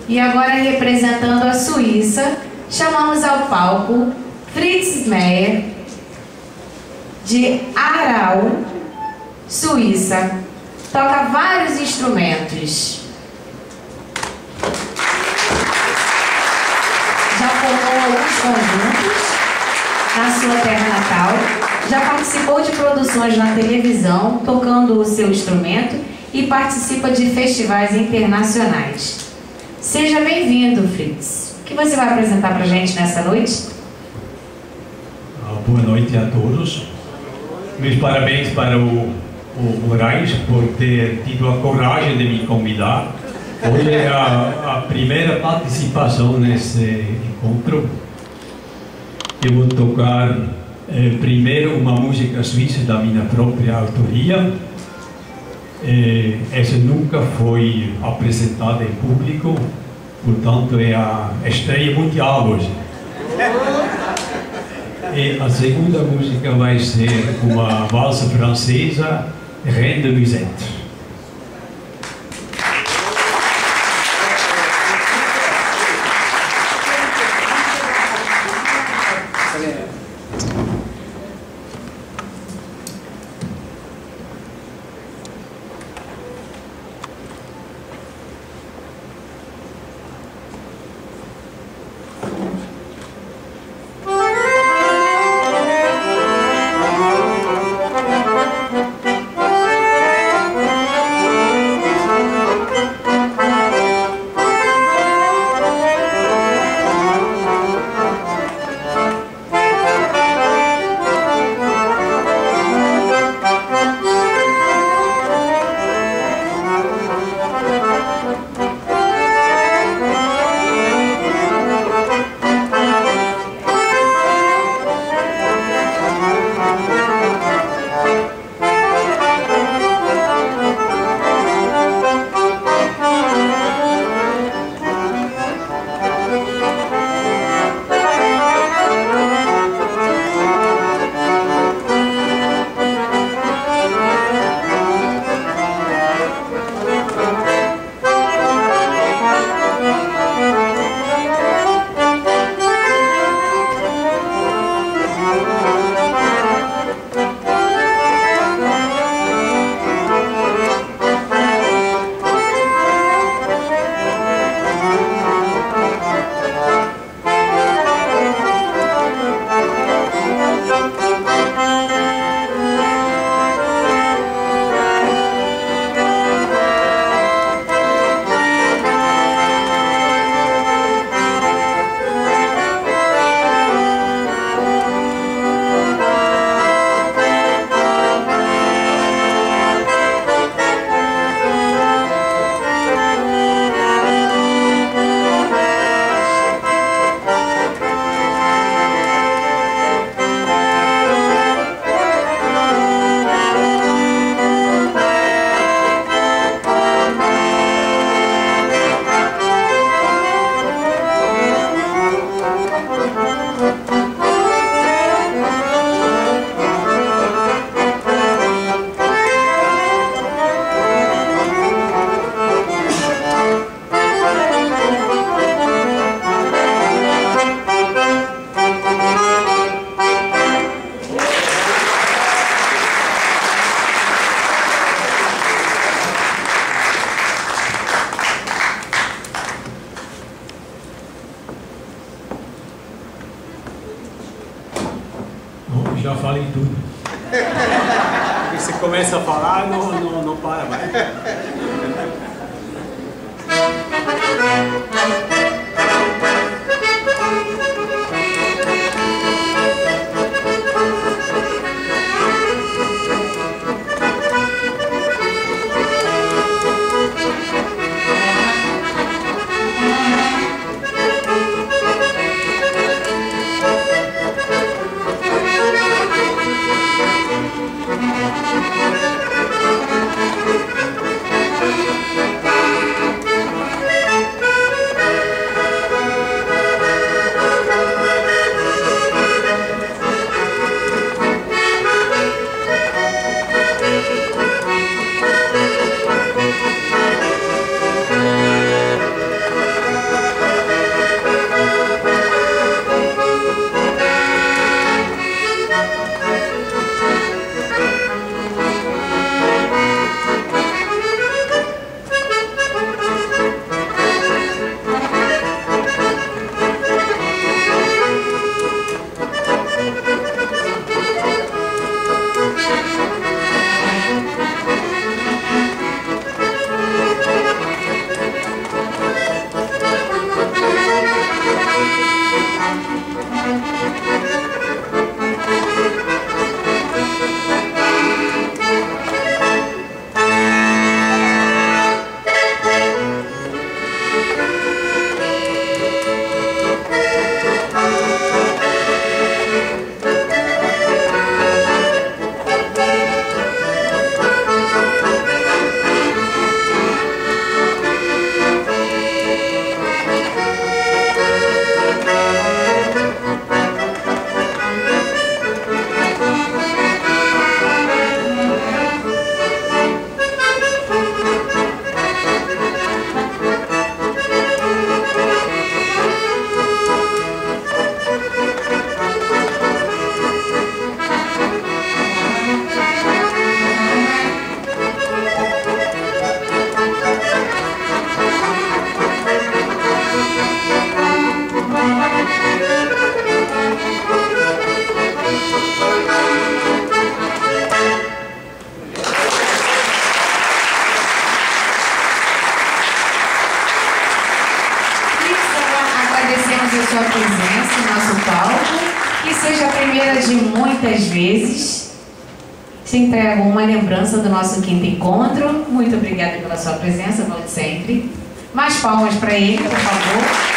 E agora, representando a Suíça, chamamos ao palco Fritz Meyer, de Aarau, Suíça. Toca vários instrumentos. Já formou alguns conjuntos na sua terra natal, já participou de produções na televisão, tocando o seu instrumento, e participa de festivais internacionais. Seja bem-vindo, Fritz. O que você vai apresentar para a gente nessa noite? Boa noite a todos. Meus parabéns para o Moraes por ter tido a coragem de me convidar. Hoje é a primeira participação nesse encontro. Eu vou tocar primeiro uma música suíça da minha própria autoria. Essa nunca foi apresentada em público, portanto é a estreia mundial hoje. E a segunda música vai ser uma valsa francesa, Reine de Musette. Já falei tudo. E você começa a falar, não para mais. presença em nosso palco. Que seja a primeira de muitas vezes. Te entrego uma lembrança do nosso quinto encontro. Muito obrigada pela sua presença, volte sempre. Mais palmas para ele, por favor.